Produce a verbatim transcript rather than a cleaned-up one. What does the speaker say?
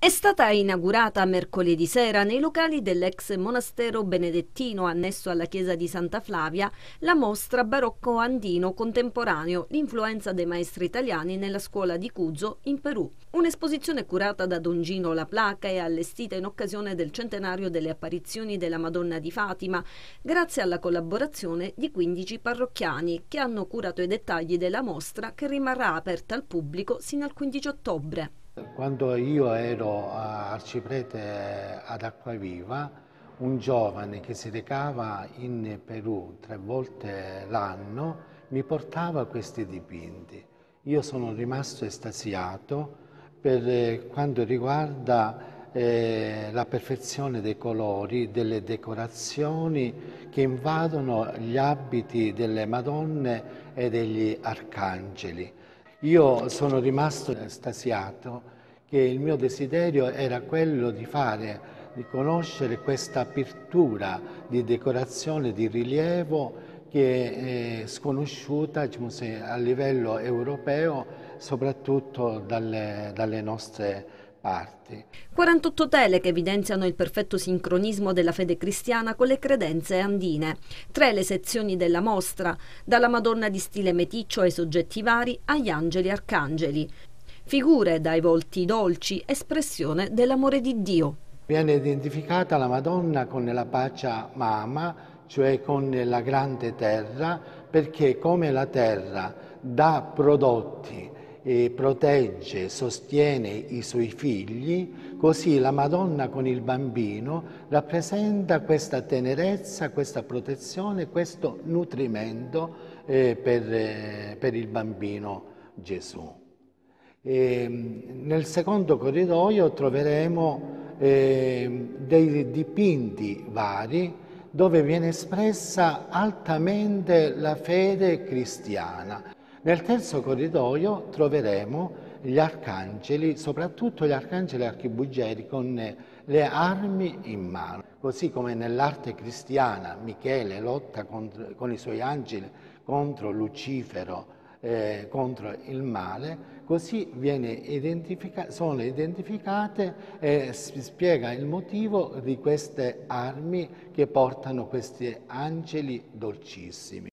È stata inaugurata mercoledì sera nei locali dell'ex monastero benedettino annesso alla chiesa di Santa Flavia la mostra Barocco andino contemporaneo, l'influenza dei maestri italiani nella scuola di Cuzo in Perù. Un'esposizione curata da Don Gino La Placa e allestita in occasione del centenario delle apparizioni della Madonna di Fatima, grazie alla collaborazione di quindici parrocchiani che hanno curato i dettagli della mostra che rimarrà aperta al pubblico sino al quindici ottobre. Quando io ero arciprete ad Acquaviva, un giovane che si recava in Perù tre volte l'anno mi portava questi dipinti. Io sono rimasto estasiato per quanto riguarda eh, la perfezione dei colori, delle decorazioni che invadono gli abiti delle Madonne e degli Arcangeli. Io sono rimasto estasiato che il mio desiderio era quello di fare, di conoscere questa apertura di decorazione, di rilievo che è sconosciuta, diciamo, a livello europeo, soprattutto dalle, dalle nostre parti. quarantotto tele che evidenziano il perfetto sincronismo della fede cristiana con le credenze andine. Tre le sezioni della mostra, dalla Madonna di stile meticcio ai soggetti vari agli angeli arcangeli. Figure dai volti dolci, espressione dell'amore di Dio. Viene identificata la Madonna con la Pacia Mama, cioè con la grande terra, perché come la terra dà prodotti, e protegge, sostiene i suoi figli, così la Madonna con il bambino rappresenta questa tenerezza, questa protezione, questo nutrimento eh, per, eh, per il bambino Gesù. E nel secondo corridoio troveremo eh, dei dipinti vari dove viene espressa altamente la fede cristiana. Nel terzo corridoio troveremo gli arcangeli, soprattutto gli arcangeli archibugieri con le armi in mano. Così come nell'arte cristiana Michele lotta contro, con i suoi angeli contro Lucifero, eh, contro il male, così viene identifica- sono identificate e si spiega il motivo di queste armi che portano questi angeli dolcissimi.